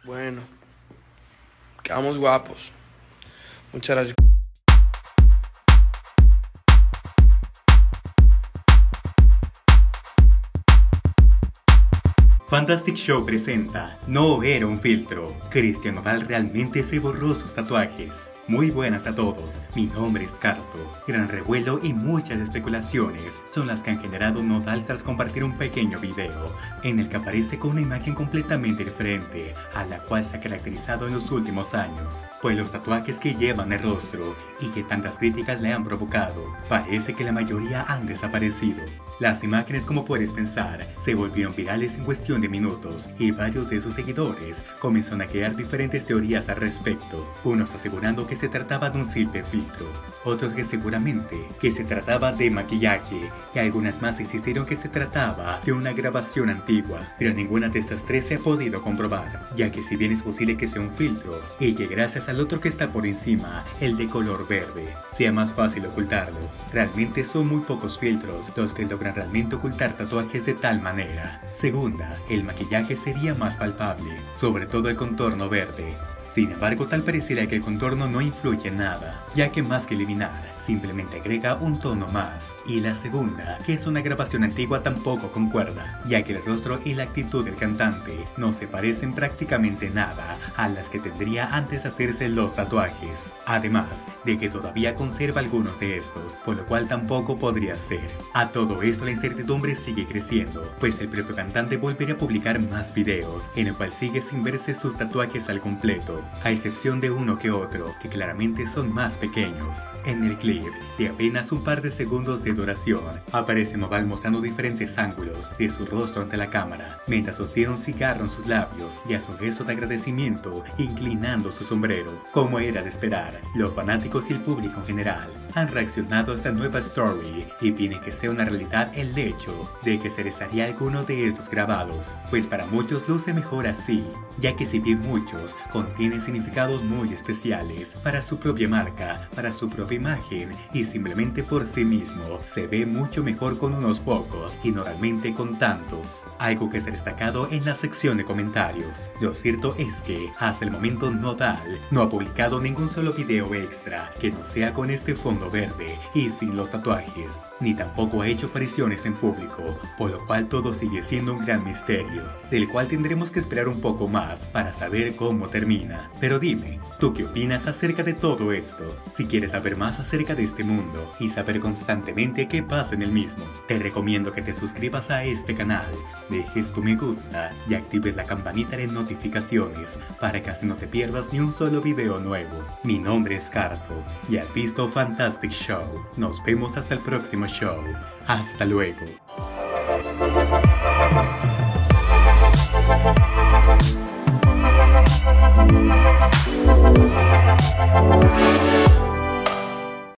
Bueno, quedamos guapos. Muchas gracias. Fantastic Show presenta No era un filtro. Cristian Nodal realmente se borró sus tatuajes. Muy buenas a todos, mi nombre es Carto. Gran revuelo y muchas especulaciones son las que han generado Nodal tras compartir un pequeño video en el que aparece con una imagen completamente diferente a la cual se ha caracterizado en los últimos años, pues los tatuajes que lleva en el rostro y que tantas críticas le han provocado, parece que la mayoría han desaparecido. Las imágenes, como puedes pensar, se volvieron virales en cuestión de minutos y varios de sus seguidores comenzaron a crear diferentes teorías al respecto, unos asegurando que se trataba de un simple filtro, otros que seguramente que se trataba de maquillaje y algunas más insistieron que se trataba de una grabación antigua, pero ninguna de estas tres se ha podido comprobar, ya que si bien es posible que sea un filtro y que gracias al otro que está por encima, el de color verde, sea más fácil ocultarlo, realmente son muy pocos filtros los que logran realmente ocultar tatuajes de tal manera. Segunda, el maquillaje sería más palpable, sobre todo el contorno verde. Sin embargo, tal pareciera que el contorno no influye en nada, ya que más que eliminar, simplemente agrega un tono más. Y la segunda, que es una grabación antigua, tampoco concuerda, ya que el rostro y la actitud del cantante no se parecen prácticamente nada a las que tendría antes de hacerse los tatuajes. Además de que todavía conserva algunos de estos, por lo cual tampoco podría ser. A todo esto la incertidumbre sigue creciendo, pues el propio cantante volverá a publicar más videos, en el cual sigue sin verse sus tatuajes al completo, a excepción de uno que otro, que claramente son más pequeños. En el clip, de apenas un par de segundos de duración, aparece Nodal mostrando diferentes ángulos de su rostro ante la cámara, mientras sostiene un cigarro en sus labios y hace un gesto de agradecimiento, inclinando su sombrero. Como era de esperar, los fanáticos y el público en general han reaccionado a esta nueva story y piden que sea una realidad el hecho de que se les haría alguno de estos grabados, pues para muchos luce mejor así, ya que si bien muchos contienen significados muy especiales para su propia marca, para su propia imagen y simplemente por sí mismo, se ve mucho mejor con unos pocos y no realmente con tantos. Algo que se ha destacado en la sección de comentarios. Lo cierto es que hasta el momento Nodal no ha publicado ningún solo video extra que no sea con este fondo verde y sin los tatuajes, ni tampoco ha hecho apariciones en público, por lo cual todo sigue siendo un gran misterio, del cual tendremos que esperar un poco más para saber cómo termina. Pero dime, ¿tú qué opinas acerca de todo esto? Si quieres saber más acerca de este mundo y saber constantemente qué pasa en el mismo, te recomiendo que te suscribas a este canal, dejes tu me gusta y actives la campanita de notificaciones para que así no te pierdas ni un solo video nuevo. Mi nombre es Carto y has visto Fantastic Show. Nos vemos hasta el próximo show. Hasta luego.